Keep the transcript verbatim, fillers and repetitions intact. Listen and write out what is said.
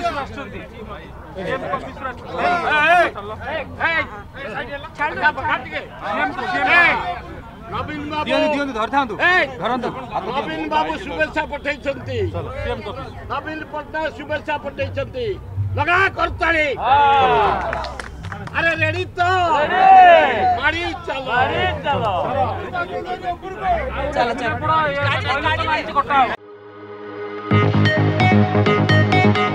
नवीन बाबू नवीन बाबू शुभेच्छा पठे नवीन पट्टनायक शुभेच्छा पठे लगा करताली अरे रेडी तो मारी चलो चलो चलो